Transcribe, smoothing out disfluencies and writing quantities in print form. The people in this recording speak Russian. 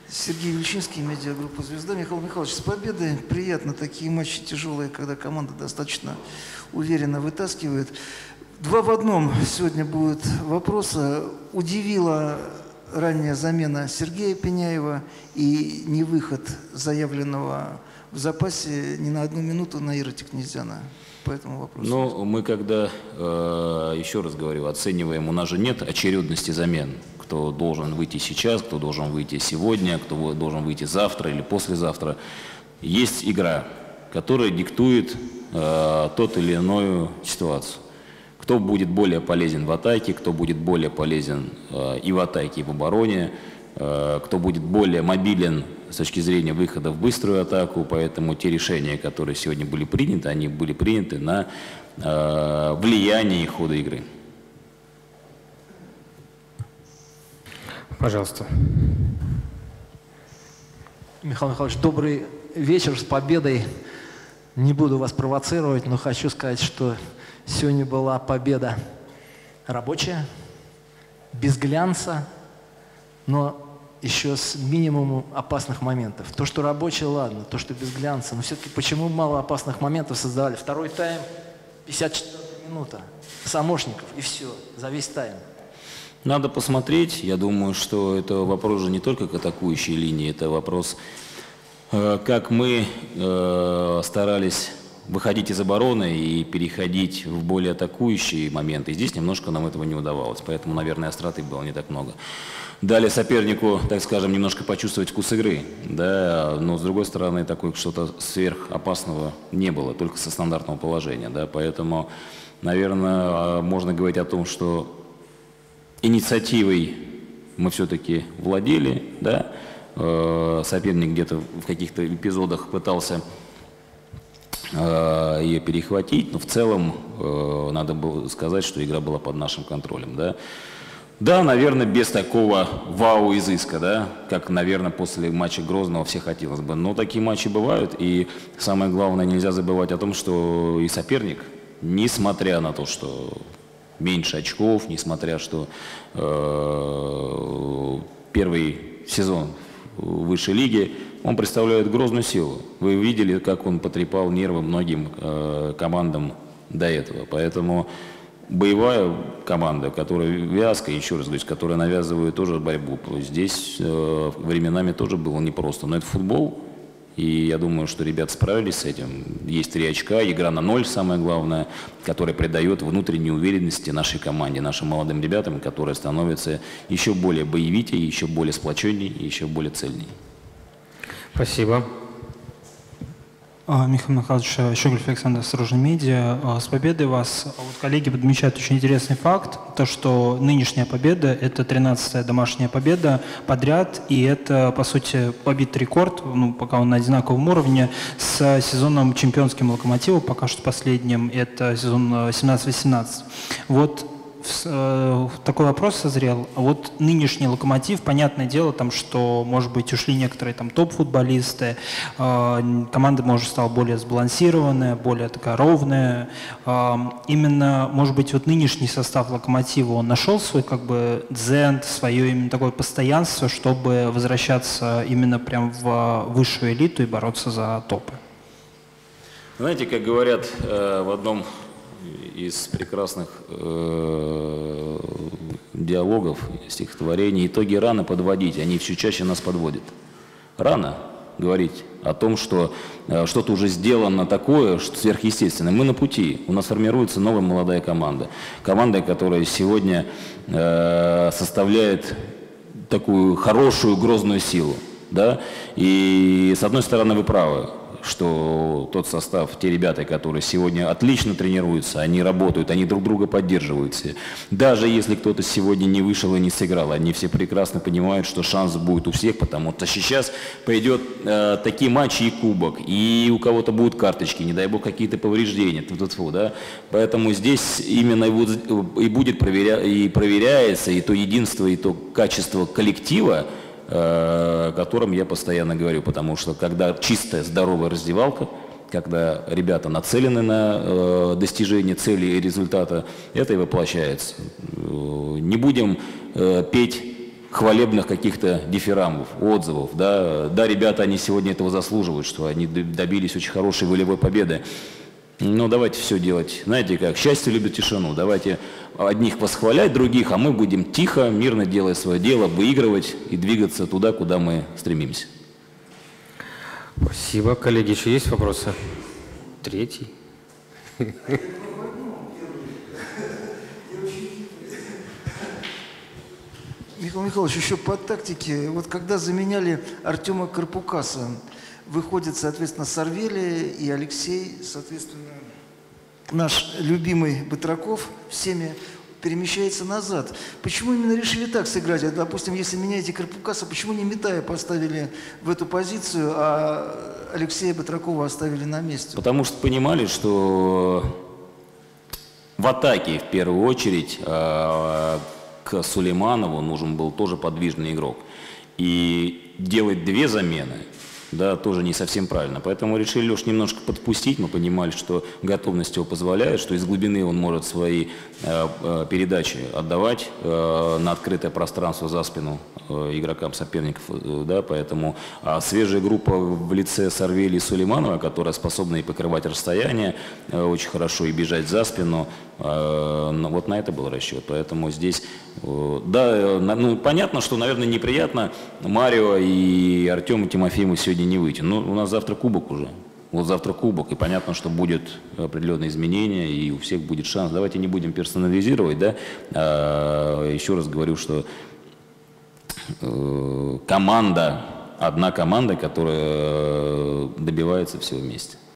Сергей Вельчинский, медиагруппа «Звезда». Михаил Михайлович, с победой. Приятно, такие матчи тяжелые, когда команда достаточно уверенно вытаскивает. Два в одном сегодня будет вопроса. Удивила ранняя замена Сергея Пеняева и невыход заявленного в запасе ни на одну минуту Наира Тикнезяна. По этому вопросу. Ну, мы когда, еще раз говорю, оцениваем, у нас же нет очередности замен. Кто должен выйти сейчас, кто должен выйти сегодня, кто должен выйти завтра или послезавтра. Есть игра, которая диктует тот или иную ситуацию. Кто будет более полезен в атаке, кто будет более полезен и в атаке, и в обороне, кто будет более мобилен с точки зрения выхода в быструю атаку. Поэтому те решения, которые сегодня были приняты, они были приняты на влияние хода игры. Пожалуйста. Михаил Михайлович, добрый вечер, с победой. Не буду вас провоцировать, но хочу сказать, что сегодня была победа рабочая, без глянца, но еще с минимумом опасных моментов. То, что рабочая, ладно, то, что без глянца, но все-таки почему мало опасных моментов создавали? Второй тайм, 54-я минута, Самошников, и все, за весь тайм. Надо посмотреть. Я думаю, что это вопрос же не только к атакующей линии, это вопрос, как мы старались выходить из обороны и переходить в более атакующие моменты. Здесь немножко нам этого не удавалось, поэтому, наверное, остроты было не так много. Дали сопернику, так скажем, немножко почувствовать вкус игры, да, но с другой стороны, такой что-то сверхопасного не было, только со стандартного положения, да, поэтому, наверное, можно говорить о том, что инициативой мы все-таки владели, да, соперник где-то в каких-то эпизодах пытался ее перехватить, но в целом надо было сказать, что игра была под нашим контролем, да. Да, наверное, без такого вау-изыска, да, как, наверное, после матча Грозного все хотелось бы, но такие матчи бывают, и самое главное, нельзя забывать о том, что и соперник, несмотря на то, что меньше очков, несмотря что первый сезон в высшей лиге, он представляет грозную силу. Вы видели, как он потрепал нервы многим командам до этого. Поэтому боевая команда, которая вязкая, еще раз говорю, которая навязывает тоже борьбу, здесь временами тоже было непросто. Но это футбол. И я думаю, что ребята справились с этим. Есть 3 очка, игра на 0, самое главное, которая придает внутренней уверенности нашей команде, нашим молодым ребятам, которые становятся еще более боевитее, еще более сплоченнее, еще более цельнее. Спасибо. Михаил Михайлович, Щеголев Александр, Осторожно Медиа. С победой вас. Вот коллеги подмечают очень интересный факт, то, что нынешняя победа – это 13-я домашняя победа подряд, и это, по сути, побит рекорд, ну, пока он на одинаковом уровне, с сезоном чемпионским «Локомотива», пока что последним, это сезон 17-18. Вот такой вопрос созрел. Вот нынешний «Локомотив», понятное дело, там, что, может быть, ушли некоторые там топ-футболисты, команда, может, стала более сбалансированная, более такая ровная. Именно, может быть, вот нынешний состав «Локомотива», он нашел свой как бы дзен, свое именно такое постоянство, чтобы возвращаться именно прям в высшую элиту и бороться за топы? Знаете, как говорят в одном из прекрасных диалогов, стихотворений, итоги рано подводить, они все чаще нас подводят. Рано говорить о том, что что-то уже сделано такое, что сверхъестественное. Мы на пути, у нас формируется новая молодая команда. Команда, которая сегодня составляет такую хорошую, грозную силу. Да? И с одной стороны вы правы, что тот состав, те ребята, которые сегодня отлично тренируются, они работают, они друг друга поддерживают. Даже если кто-то сегодня не вышел и не сыграл, они все прекрасно понимают, что шанс будет у всех, потому что сейчас пойдет такие матчи и кубок, и у кого-то будут карточки, не дай бог какие-то повреждения, да? Поэтому здесь именно и будет проверяется и то единство, и то качество коллектива, о котором я постоянно говорю, потому что когда чистая, здоровая раздевалка, когда ребята нацелены на достижение цели и результата, это и воплощается. Не будем петь хвалебных каких-то дифирамбов, отзывов. Да, ребята, они сегодня этого заслуживают, что они добились очень хорошей волевой победы. Но давайте все делать, знаете как, счастье любит тишину. Давайте одних восхвалять, других, а мы будем тихо, мирно делать свое дело, выигрывать и двигаться туда, куда мы стремимся. Спасибо. Коллеги, еще есть вопросы? Третий. Михаил Михайлович, еще по тактике. Вот когда заменяли Артема Карпукаса, выходит, соответственно, Сарвели и Алексей, соответственно, наш любимый Батраков всеми перемещается назад. Почему именно решили так сыграть? Допустим, если меняете Карпукаса, почему не Митая поставили в эту позицию, а Алексея Батракова оставили на месте? Потому что понимали, что в атаке, в первую очередь, к Сулейманову нужен был тоже подвижный игрок. И делать две замены, да, тоже не совсем правильно. Поэтому решили Лешу немножко подпустить. Мы понимали, что готовность его позволяет, что из глубины он может свои передачи отдавать на открытое пространство за спину игрокам соперников. Да, поэтому свежая группа в лице Сарвели и Сулейманова, которая способна и покрывать расстояние очень хорошо, и бежать за спину, вот на это был расчет. Поэтому здесь, да, ну, понятно, что, наверное, неприятно Марио и Артему Тимофееву сегодня не выйти. Но у нас завтра кубок уже. Вот завтра кубок, и понятно, что будет определенные изменения, и у всех будет шанс. Давайте не будем персонализировать, да. Еще раз говорю, что команда, одна команда, которая добивается всего вместе.